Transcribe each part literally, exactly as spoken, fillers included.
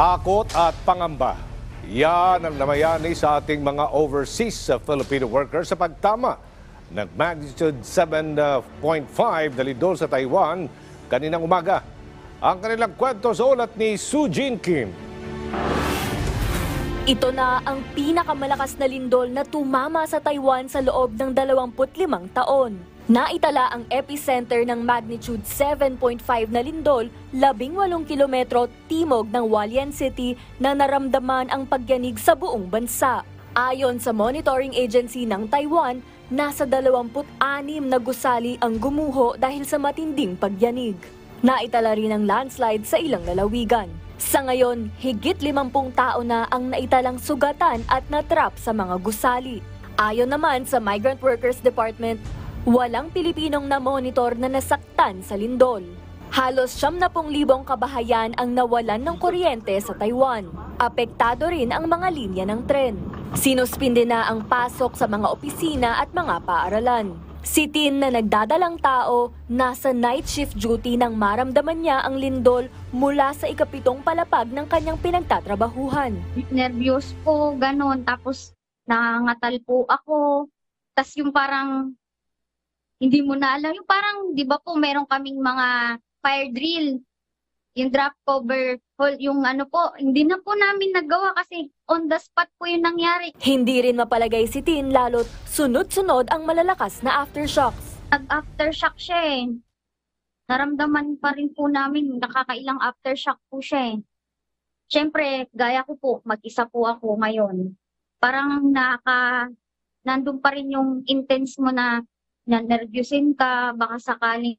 Takot at pangamba. Yan ang namayani sa ating mga overseas uh, Filipino workers sa pagtama ng magnitude seven point five na lindol sa Taiwan kaninang umaga. Ang kanilang kwento sa ulat ni Sujin Kim. Ito na ang pinakamalakas na lindol na tumama sa Taiwan sa loob ng dalawampu't limang taon. Naitala ang epicenter ng magnitude seven point five na lindol, labing walong kilometro timog ng Hualien City na naramdaman ang pagyanig sa buong bansa. Ayon sa monitoring agency ng Taiwan, nasa dalawampu't anim na gusali ang gumuho dahil sa matinding pagyanig. Naitala rin ang landslide sa ilang lalawigan. Sa ngayon, higit limampung tao na ang naitalang sugatan at natrap sa mga gusali. Ayon naman sa Migrant Workers Department, walang Pilipinong na-monitor na nasaktan sa lindol. Halos siyam na pung libong kabahayan ang nawalan ng kuryente sa Taiwan. Apektado rin ang mga linya ng tren. Sinuspinde na ang pasok sa mga opisina at mga paaralan. Si Tin na nagdadalang tao, nasa night shift duty nang maramdaman niya ang lindol mula sa ikapitong palapag ng kanyang pinagtatrabahuhan. Nervyos po, ganon. Tapos nangangatal po ako. Tapos yung parang hindi mo na alam. Yung parang, di ba po, meron kaming mga fire drill. Yung drop cover, yung ano po, hindi na po namin nagawa kasi on the spot po yung nangyari. Hindi rin mapalagay si Tin lalo't sunod-sunod ang malalakas na aftershocks. Nag-aftershock siya eh. Naramdaman pa rin po namin, nakakailang aftershock po siya eh. Siyempre, gaya ko po, mag-isa po ako ngayon. Parang naka, nandun pa rin yung intense mo na na-nervyusin ka, baka sakaling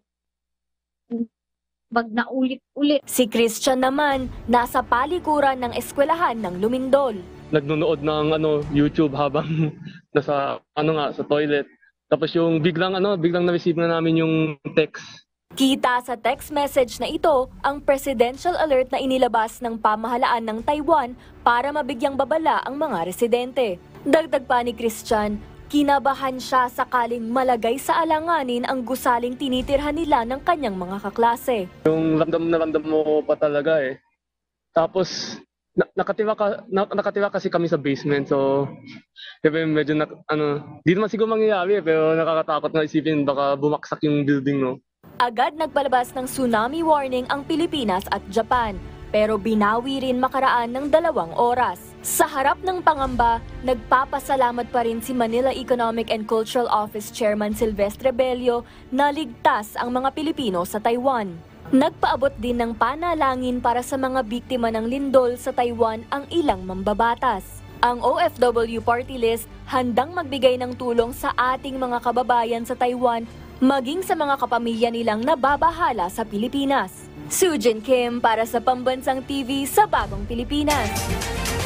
bag na ulit-ulit. Si Christian naman, nasa palikuran ng eskwelahan ng Lumindol. Nagnunood ng ano, YouTube habang nasa ano nga sa toilet. Tapos yung biglang ano, biglang na-receive na namin yung text. Kita sa text message na ito ang presidential alert na inilabas ng pamahalaan ng Taiwan para mabigyang babala ang mga residente. Dagdag pa ni Christian, kinabahan siya sakaling malagay sa alanganin ang gusaling tinitirhan nila ng kanyang mga kaklase. Yung ramdam na ramdam mo pa talaga eh. Tapos na nakatira ka na nakatira kasi kami sa basement, so medyo na, ano, di naman siguro mangyayari eh, pero nakakatakot na isipin baka bumaksak yung building, no. Agad nagpalabas ng tsunami warning ang Pilipinas at Japan, pero binawi rin makaraan ng dalawang oras. Sa harap ng pangamba, nagpapasalamat pa rin si Manila Economic and Cultural Office Chairman Silvestre Bello na ligtas ang mga Pilipino sa Taiwan. Nagpaabot din ng panalangin para sa mga biktima ng lindol sa Taiwan ang ilang mambabatas. Ang O F W Party List handang magbigay ng tulong sa ating mga kababayan sa Taiwan, maging sa mga kapamilya nilang nababahala sa Pilipinas. Sujin Kim para sa Pambansang T V sa Bagong Pilipinas.